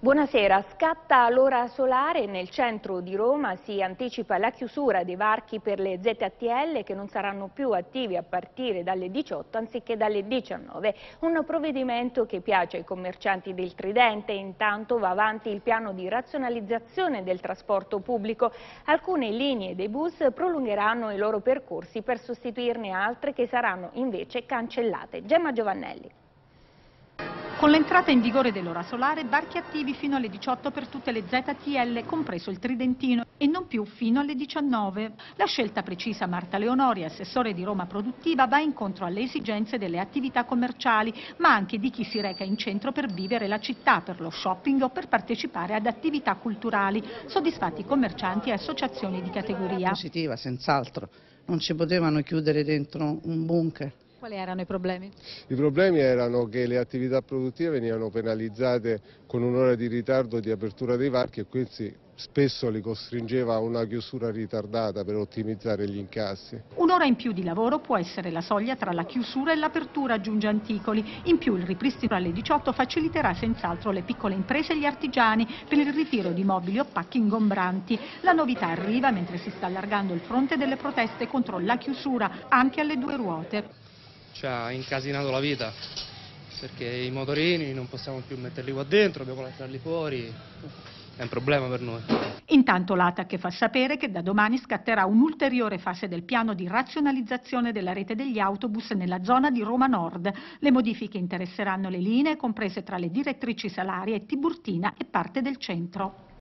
Buonasera, scatta l'ora solare. Nel centro di Roma si anticipa la chiusura dei varchi per le ZTL che non saranno più attivi a partire dalle 18 anziché dalle 19. Un provvedimento che piace ai commercianti del Tridente. Intanto va avanti il piano di razionalizzazione del trasporto pubblico. Alcune linee dei bus prolungheranno i loro percorsi per sostituirne altre che saranno invece cancellate. Gemma Giovannelli. Con l'entrata in vigore dell'ora solare, varchi attivi fino alle 18 per tutte le ZTL, compreso il Tridentino, e non più fino alle 19. La scelta precisa Marta Leonori, assessore di Roma Produttiva, va incontro alle esigenze delle attività commerciali, ma anche di chi si reca in centro per vivere la città, per lo shopping o per partecipare ad attività culturali. Soddisfatti commercianti e associazioni di categoria. Positiva, senz'altro. Non ci potevano chiudere dentro un bunker. Quali erano i problemi? I problemi erano che le attività produttive venivano penalizzate con un'ora di ritardo di apertura dei varchi e quindi spesso li costringeva a una chiusura ritardata per ottimizzare gli incassi. Un'ora in più di lavoro può essere la soglia tra la chiusura e l'apertura, aggiunge Anticoli. In più il ripristino alle 18 faciliterà senz'altro le piccole imprese e gli artigiani per il ritiro di mobili o pacchi ingombranti. La novità arriva mentre si sta allargando il fronte delle proteste contro la chiusura anche alle due ruote. Ci ha incasinato la vita, perché i motorini non possiamo più metterli qua dentro, dobbiamo lasciarli fuori, è un problema per noi. Intanto l'ATAC fa sapere che da domani scatterà un'ulteriore fase del piano di razionalizzazione della rete degli autobus nella zona di Roma Nord. Le modifiche interesseranno le linee comprese tra le direttrici Salaria e Tiburtina e parte del centro.